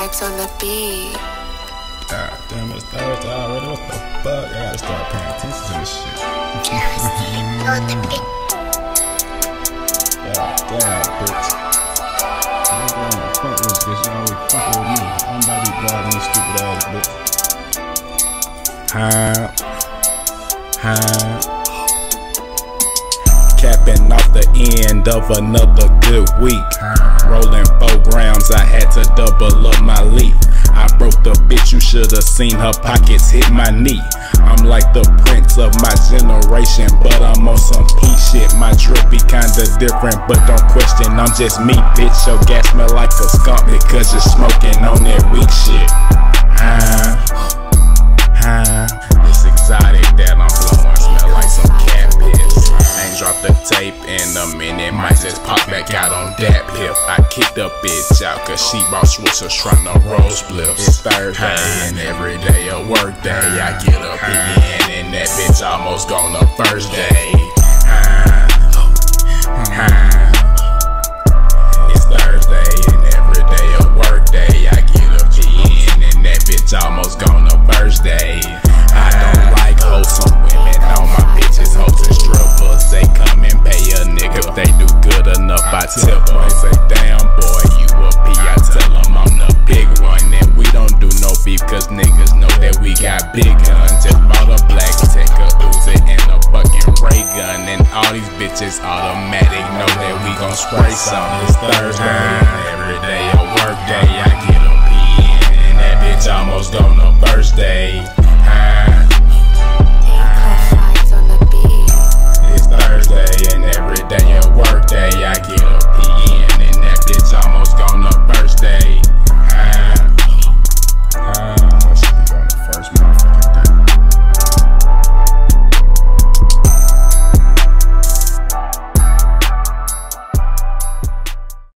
Vibes on the beat. God damn, it's Thursday already. What the fuck? I gotta start paying attention to this shit. God damn, bitch. I'm gonna fuck this bitch. You always fucking with me. I'm about to be blogging this stupid ass bitch. Capping off the end of another good week. Rolling 4 grams, I had to double up my leaf. I broke the bitch, you should've seen her pockets hit my knee. I'm like the prince of my generation, but I'm on some P shit. My drip be kinda different, but don't question, I'm just me, bitch. Your gas smell like a skunk because you're smoking on that weak shit. This exotic that I'm blowing smell like some cat piss. Ain't dropped the tape in a minute, might just pop back out on that hip. I kicked the bitch out cause she bought switchers tryna roll spliffs. It's Thursday and every day a work day. I get up again and that bitch almost gone the first day. It's Thursday and every day a work day. I get up again and that bitch almost gone the first day. I don't like wholesome women, all my bitches hoes and strippers. They come and pay a nigga if they do good enough. I tip them, they say damn boy you a P. I tell them I'm the big one and we don't do no beef cause niggas know that we got big guns. Just bought a black tech, a Uzi and a fucking ray gun, and all these bitches automatic know that we gon' spray some. It's Thursday and every day a work day. I get a P in and that bitch almost gone the first day.